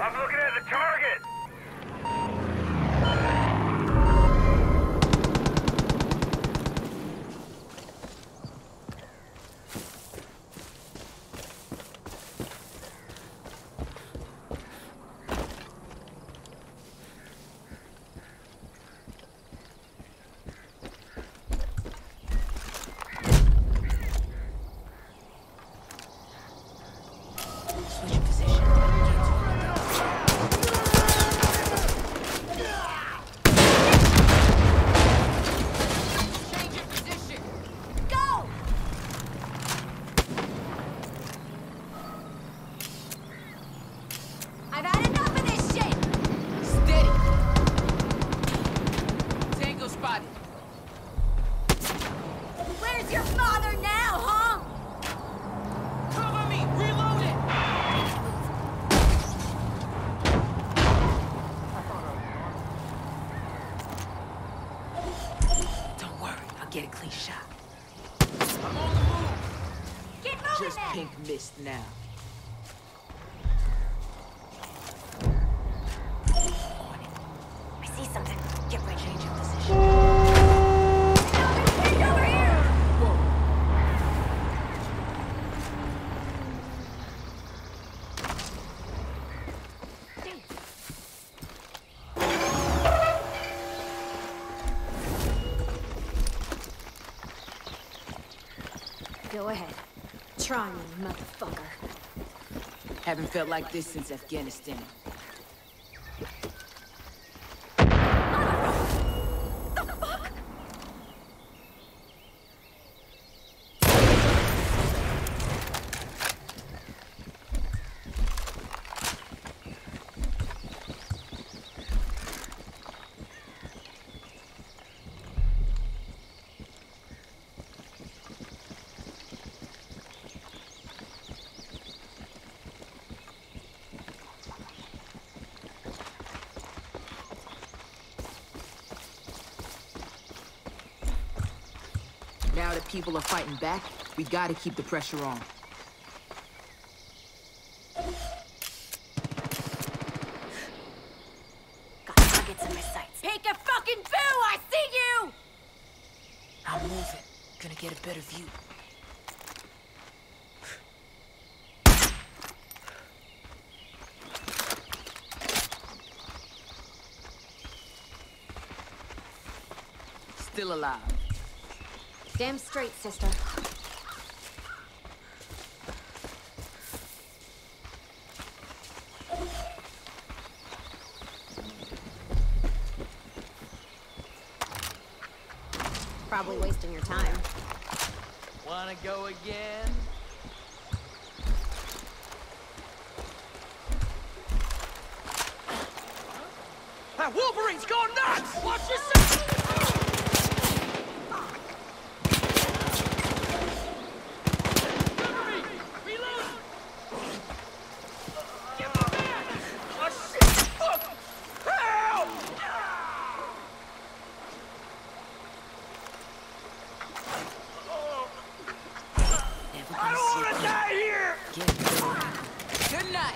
I'm looking at the target! Where's your father now, huh? Cover me! Reload it! Don't worry, I'll get a clean shot. I'm on the move! Get moving Just then! pink mist now. On it. I see something. Get ready. Change your position. Get over here! Go ahead. Try me, motherfucker. Haven't felt like this since Afghanistan. Now that people are fighting back, we gotta keep the pressure on. Got targets in my sights. Take a fucking boo! I see you! I'm moving. Gonna get a better view. Still alive. Damn straight, sister. Probably wasting your time. Wanna go again? That Wolverine's gone nuts! Watch yourself! I don't want to die here! Good night!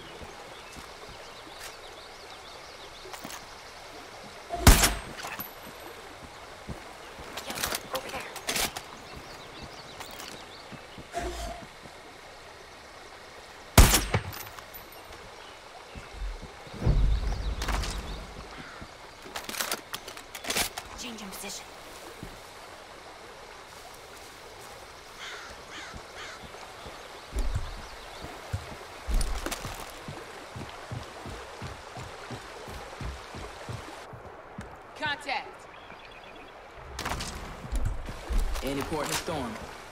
Over there. Changing position. Contact! Any port in the storm.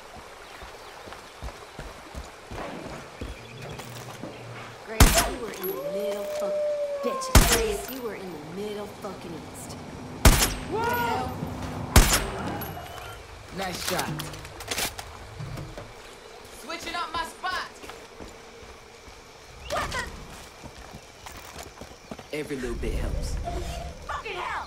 Grace, you were in the middle bitch. Grace, you were in the middle fucking east. What the hell? Nice shot. Switching up my spot! What the Every little bit helps. fucking hell?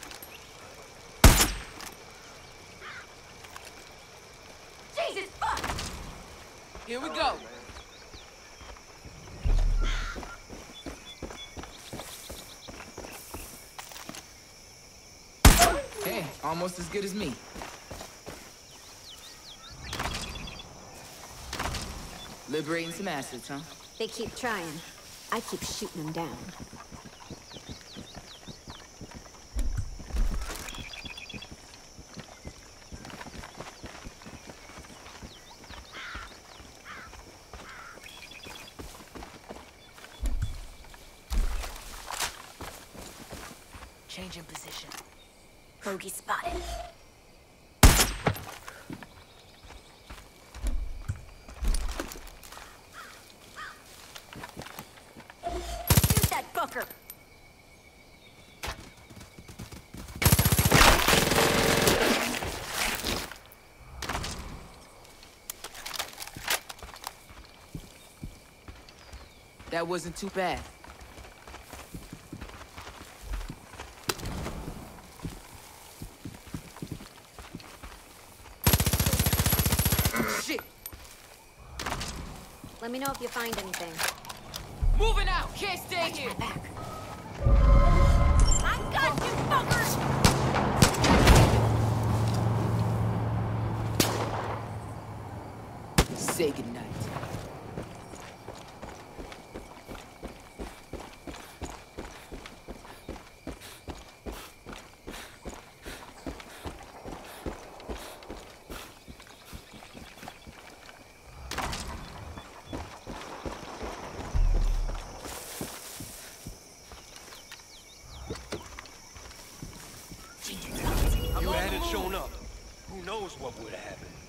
Jesus fuck! Here we go. Almost as good as me. Liberating some assets, huh? They keep trying. I keep shooting them down. Change in position. Bogey spotted. Shoot that fucker! That wasn't too bad. Shit! Let me know if you find anything. Moving out! Can't stay here! Back. I got you, fuckers! Say goodnight. You hadn't shown up. Who knows what would have happened?